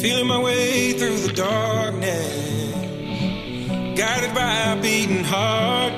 Feeling my way through the darkness, guided by a beating heart.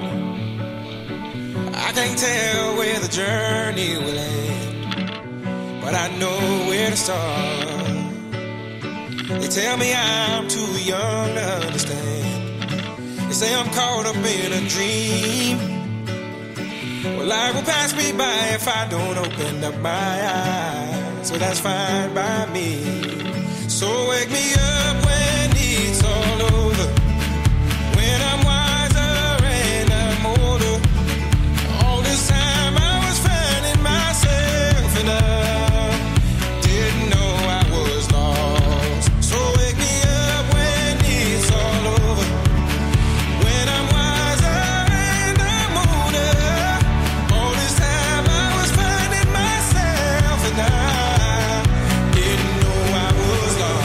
I can't tell where the journey will end, but I know where to start. They tell me I'm too young to understand. They say I'm caught up in a dream. Well, life will pass me by if I don't open up my eyes. So that's fine by me. So wake me up when it's all over, when I'm wiser and I'm older. All this time I was finding myself and I didn't know I was lost. So wake me up when it's all over, when I'm wiser and I'm older. All this time I was finding myself and I didn't know I was lost.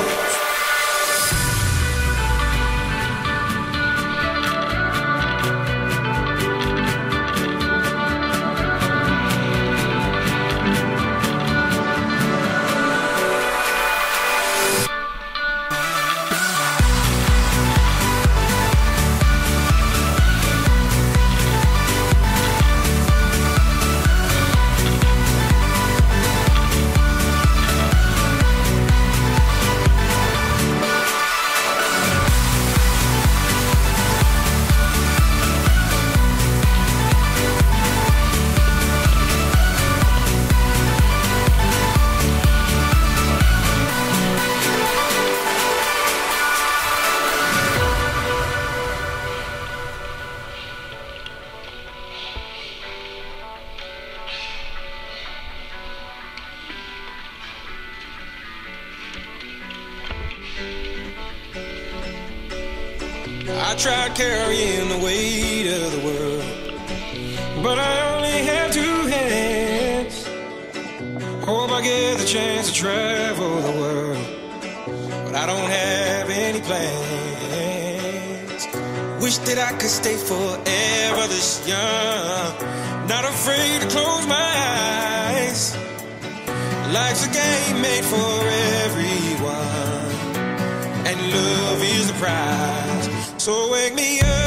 I tried carrying the weight of the world, but I only have two hands. Hope I get the chance to travel the world, but I don't have any plans. Wish that I could stay forever this young, not afraid to close my eyes. Life's a game made for everyone, and love is the prize. So wake me up